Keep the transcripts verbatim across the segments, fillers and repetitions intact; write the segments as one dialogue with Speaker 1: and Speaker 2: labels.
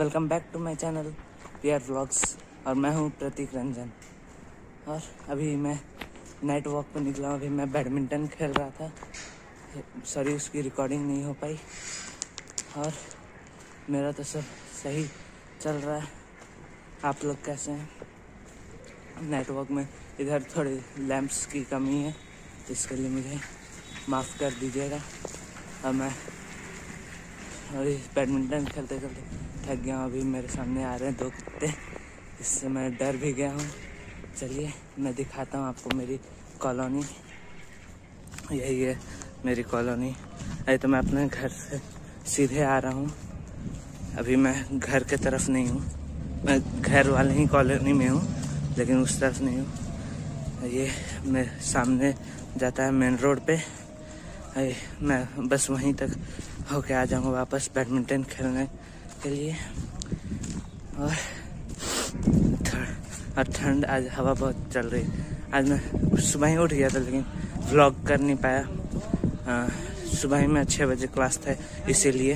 Speaker 1: Welcome back to my channel P R vlogs और मैं हूं प्रतीक रंजन। और अभी मैं नाइट वॉक पर निकला हूं। अभी मैं बैडमिंटन खेल रहा था, सॉरी उसकी रिकॉर्डिंग नहीं हो पाई। और मेरा तो सब सही चल रहा है। आप लोग कैसे हैं? नाइट वॉक में इधर थोड़ी लैंप्स की कमी है, इसके लिए मुझे माफ़ कर दीजिएगा। और मैं अभी बैडमिंटन खेलते खेलते थक गया हूँ। अभी मेरे सामने आ रहे हैं दो कुत्ते, इससे मैं डर भी गया हूँ। चलिए मैं दिखाता हूँ आपको मेरी कॉलोनी। यही है मेरी कॉलोनी। अरे तो मैं अपने घर से सीधे आ रहा हूँ। अभी मैं घर के तरफ नहीं हूँ, मैं घर वाले ही कॉलोनी में हूँ, लेकिन उस तरफ नहीं हूँ। ये मैं सामने जाता है मेन रोड पे। अरे मैं बस वहीं तक होके आ जाऊँगा वापस बैडमिंटन खेलने के लिए। और और ठंड, आज हवा बहुत चल रही। आज मैं सुबह ही उठ गया था, लेकिन व्लॉग कर नहीं पाया। आ, सुबह ही में छः बजे क्लास था, इसीलिए।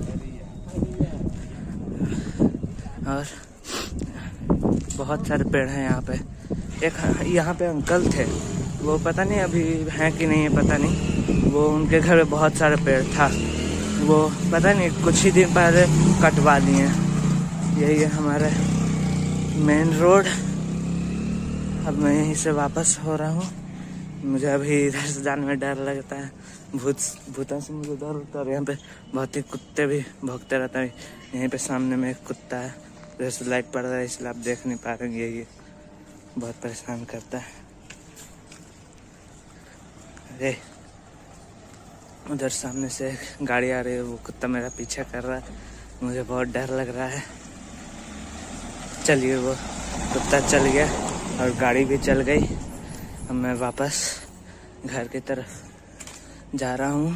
Speaker 1: और बहुत सारे पेड़ हैं यहाँ पे। एक यहाँ पे अंकल थे, वो पता नहीं अभी हैं कि नहीं है, पता नहीं। वो उनके घर में बहुत सारे पेड़ था, वो पता नहीं कुछ ही दिन पहले कटवा दिए। यही है हमारा मेन रोड। अब मैं यहीं से वापस हो रहा हूँ। मुझे अभी इधर से जाने में डर लगता है, भूत भूतों से मुझे डर होता है। और यहाँ पे बहुत ही कुत्ते भी भौंकते रहते हैं। यहीं पे सामने में एक कुत्ता है, इधर से लाइट पड़ रहा है इसलिए आप देख नहीं पा रहे हैं। यही बहुत परेशान करता है। अरे उधर सामने से गाड़ी आ रही है, वो कुत्ता मेरा पीछा कर रहा है, मुझे बहुत डर लग रहा है। चलिए वो कुत्ता चल गया और गाड़ी भी चल गई। अब मैं वापस घर की तरफ जा रहा हूँ।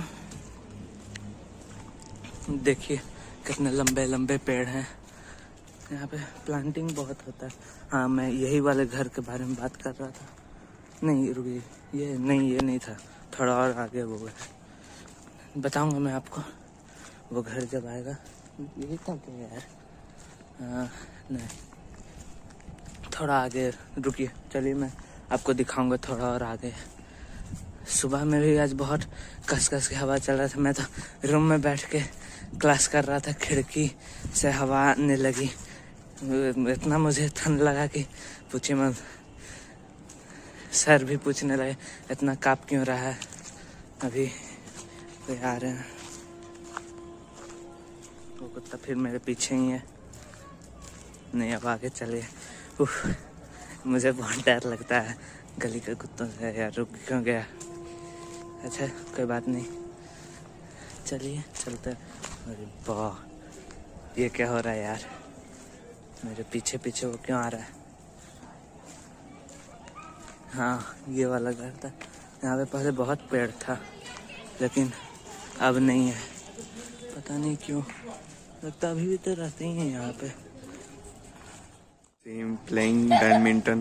Speaker 1: देखिए कितने लंबे लंबे पेड़ हैं यहाँ पे। प्लांटिंग बहुत होता है। हाँ, मैं यही वाले घर के बारे में बात कर रहा था। नहीं रुकिए, ये नहीं ये नहीं था, थोड़ा और आगे वो है, बताऊंगा मैं आपको वो घर जब आएगा। यही था क्या यार? आ, नहीं, थोड़ा आगे रुकिए। चलिए मैं आपको दिखाऊंगा थोड़ा और आगे। सुबह में भी आज बहुत कस कस की हवा चल रहा था। मैं तो रूम में बैठ के क्लास कर रहा था, खिड़की से हवा आने लगी। इतना मुझे ठंड लगा कि पूछिए मत। सर भी पूछने लगे इतना काँप क्यों रहा है। अभी कोई आ रहे हैं, वो कुत्ता फिर मेरे पीछे ही है। नहीं, अब आगे चलिए। उफ, मुझे बहुत डर लगता है गली के कुत्तों से यार। रुक क्यों गया? अच्छा कोई बात नहीं, चलिए चलते। अरे वाह, ये क्या हो रहा है यार? मेरे पीछे पीछे वो क्यों आ रहा है? हाँ, ये वाला घर था। यहाँ पे पहले बहुत पेड़ था, लेकिन अब नहीं है, पता नहीं क्यों। लगता अभी भी तो रहते ही हैं यहाँ पे।
Speaker 2: Same playing badminton.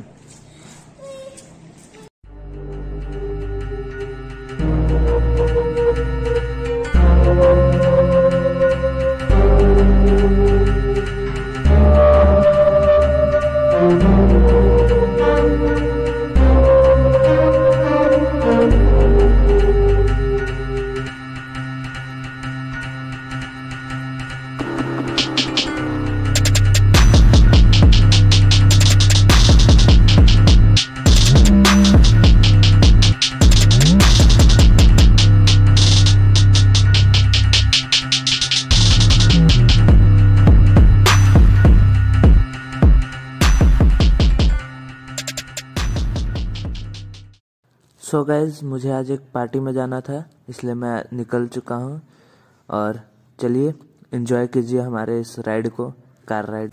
Speaker 1: So guys, मुझे आज एक पार्टी में जाना था, इसलिए मैं निकल चुका हूँ। और चलिए एंजॉय कीजिए हमारे इस राइड को, कार राइड।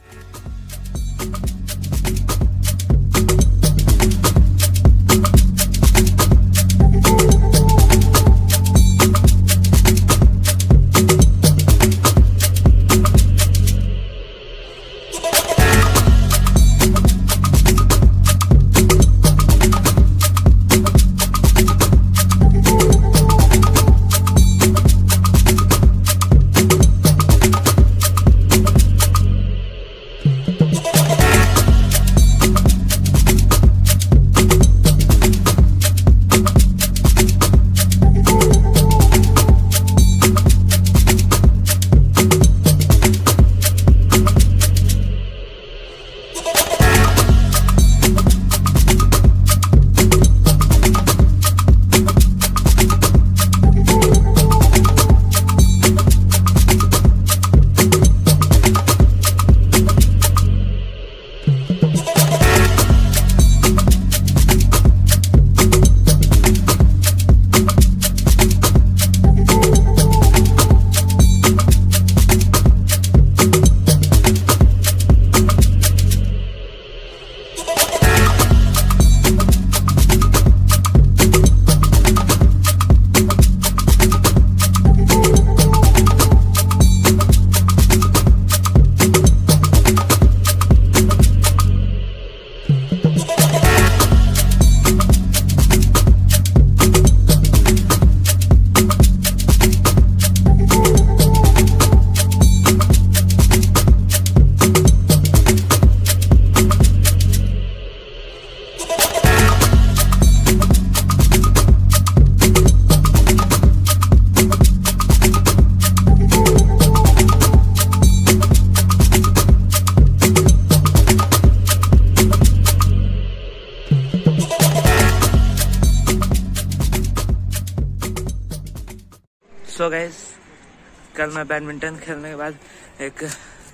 Speaker 1: सो गाइस, कल मैं बैडमिंटन खेलने के बाद एक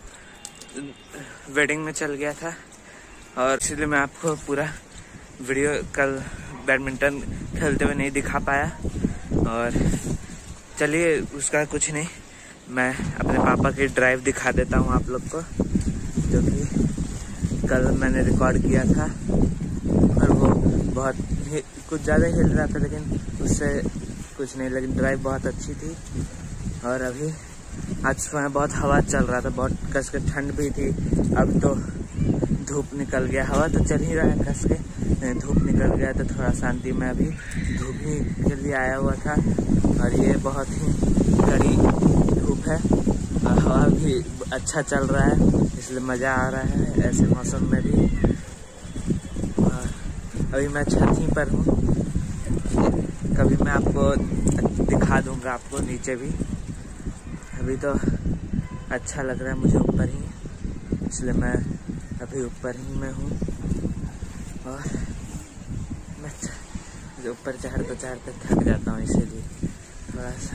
Speaker 1: वेडिंग में चल गया था और इसलिए मैं आपको पूरा वीडियो कल बैडमिंटन खेलते हुए नहीं दिखा पाया। और चलिए उसका कुछ नहीं, मैं अपने पापा की ड्राइव दिखा देता हूँ आप लोग को, जो कि कल मैंने रिकॉर्ड किया था। और वो बहुत ही कुछ ज़्यादा हिल रहा था, लेकिन उससे कुछ नहीं, लेकिन ड्राइव बहुत अच्छी थी। और अभी आज सुबह बहुत हवा चल रहा था, बहुत कस के ठंड भी थी। अब तो धूप निकल गया, हवा तो चल ही रहा है कस के, धूप निकल गया तो थोड़ा शांति में अभी धूप ही के लिए आया हुआ था। और ये बहुत ही कड़ी धूप है और हवा भी अच्छा चल रहा है, इसलिए मज़ा आ रहा है ऐसे मौसम में भी। और अभी मैं छत ही पर हूँ, कभी मैं आपको दिखा दूँगा आपको नीचे भी। अभी तो अच्छा लग रहा है मुझे ऊपर ही, इसलिए मैं अभी ऊपर ही में हूँ। और मैं ऊपर चढ़ते चढ़ते थक जाता हूँ, इसीलिए थोड़ा सा।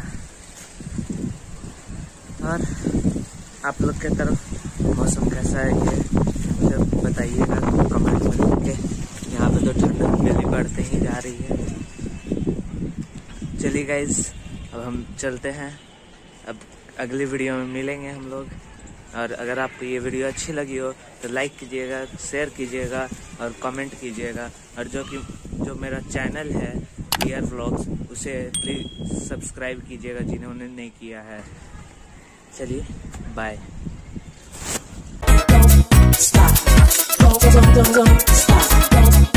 Speaker 1: और आप लोग के तरफ मौसम कैसा है ये मुझे बताइएगा कमेंट में लिख के। यहाँ पे तो ठंड गली बढ़ते ही जा रही है। चलिए गाइस, अब हम चलते हैं, अब अगली वीडियो में मिलेंगे हम लोग। और अगर आपको ये वीडियो अच्छी लगी हो तो लाइक कीजिएगा, शेयर कीजिएगा और कमेंट कीजिएगा। और जो कि जो मेरा चैनल है ईयर व्लॉग्स, उसे प्लीज़ सब्सक्राइब कीजिएगा जिन्होंने नहीं किया है। चलिए bye.
Speaker 2: Stop. Don't, don't, don't stop. Don't.